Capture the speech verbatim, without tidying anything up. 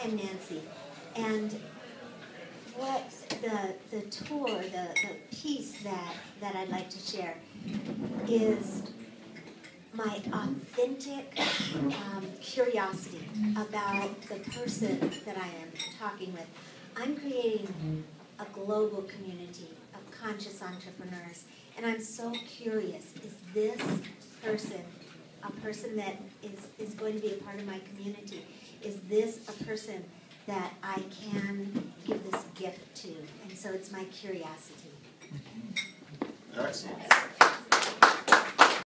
am Nancy, and what the the tour, the, the piece that, that I'd like to share is my authentic um, curiosity about the person that I am talking with. I'm creating a global community of conscious entrepreneurs, and I'm so curious, is this person a person that is, is going to be a part of my community? Is this a person that I can give this gift to? And so it's my curiosity. Excellent.